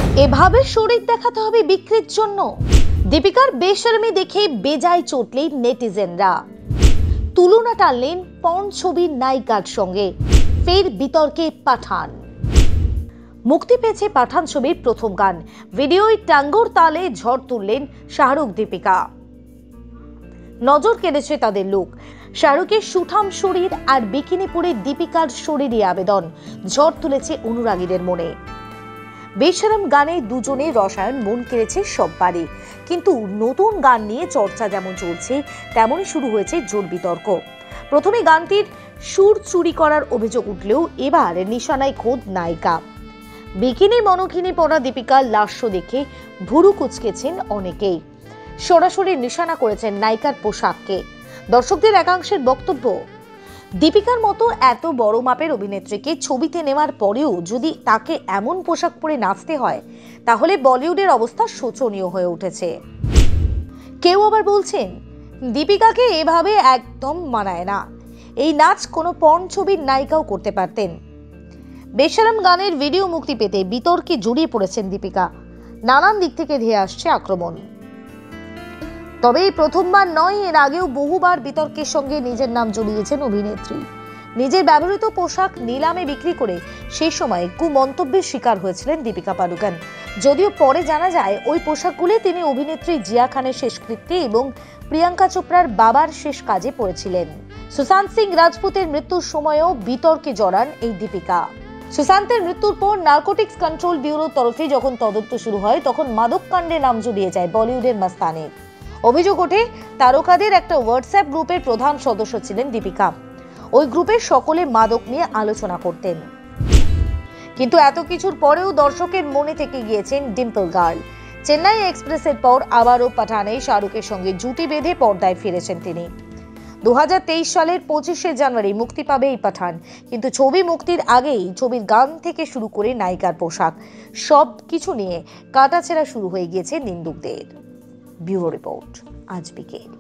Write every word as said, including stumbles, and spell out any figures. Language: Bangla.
এভাবে শরীর দেখাতে হবে বিক্রির জন্য? দীপিকার বেশরমি দেখে বেজায় চটলেন নেটিজেনরা। তুলনা টানলেন পর্ন ছবির নায়িকার সঙ্গে। ফের বিতর্কে পাঠান। মুক্তি পেয়েছে পাঠান ছবির প্রথম গান। ভিডিওয় ট্যাঙ্গোর তালে ঝড় তুললেন শাহরুখ দীপিকা। নজর কেড়েছে তাদের লুক। শাহরুখের সুঠাম শরীর আর বিকিনি পরে দীপিকার শরীরী আবেদন ঝড় তুলেছে অনুরাগীদের মনে। বেশরম গানে দুজনে রসায়ন মন কেড়েছে সববারই। কিন্তু নতুন গান নিয়ে চর্চা যেমন চলছে, তেমনই শুরু হয়েছে জোর বিতর্ক। প্রথমে গানটির সুর চুরি করার অভিযোগ উঠলেও এবার নিশানায় খোদ নায়িকা। বিকিনি মনকিনি পরা দীপিকার লাস্য দেখে ভুরু কুচকেছেন অনেকেই। সরাসরি নিশানা করেছেন নায়িকার পোশাককে। দর্শকদের একাংশের বক্তব্য, দীপিকার মতো এত বড় মাপের অভিনেত্রীকে ছবিতে নেওয়ার পরেও যদি তাকে এমন পোশাক পরে নাচতে হয়, তাহলে বলিউডের অবস্থা শোচনীয় হয়ে উঠেছে। কেউ আবার বলছেন, দীপিকাকে এভাবে একদম মানায় না, এই নাচ কোনো পর্ন ছবির নায়িকাও করতে পারতেন। বেশরম গানের ভিডিও মুক্তি পেতে বিতর্কে জড়িয়ে পড়েছেন দীপিকা। নানান দিক থেকে ধেয়ে আসছে আক্রমণ। তবে এই প্রথমবার নয়, এর আগেও বহুবার বিতর্কের সঙ্গে নিজের নাম জড়িয়েছেন অভিনেত্রী। নিজের ব্যবহৃত পোশাক নিলামে বিক্রি করে সেই সময় কুমন্তব্যের শিকার হয়েছিলেন দীপিকা পাডুকোন। যদিও পরে জানা যায় ওই পোশাকগুলি তিনি অভিনেত্রী জিয়া খানের শেষকৃত্যে এবং প্রিয়াঙ্কা চোপড়ার বাবার শেষ কাজে পরেছিলেন। সুশান্ত সিং রাজপুতের মৃত্যুর সময়ও বিতর্কে জড়ান এই দীপিকা। সুশান্তের মৃত্যুর পর নার্কোটিক্স কন্ট্রোল ব্যুরোর তরফে যখন তদন্ত শুরু হয়, তখন মাদক কাণ্ডে নাম জড়িয়ে যায় বলিউডের মাস্তানের। অভিযোগ ওঠে, তারকাদের একটা হোয়াটসঅ্যাপ গ্রুপের প্রধান সদস্য ছিলেন দীপিকা। ওই গ্রুপের সকলে মাদক নিয়ে আলোচনা করতেন। কিন্তু এত কিছুর পরেও দর্শকের মনে থেকে গিয়েছেন ডিম্পল গার্ল। চেন্নাই এক্সপ্রেসের পর আবারও পাঠানে শাহরুখের সঙ্গে জুটি বেঁধে পর্দায় ফিরেছেন তিনি। দু হাজার তেইশ সালের পঁচিশে জানুয়ারি মুক্তি পাবে এই পাঠান। কিন্তু ছবি মুক্তির আগেই ছবির গান থেকে শুরু করে নায়িকার পোশাক সব কিছু নিয়ে কাটাছেঁড়া শুরু হয়ে গিয়েছে নিন্দুকদের। ব্যুরো রিপোর্ট, আজ বিকেল।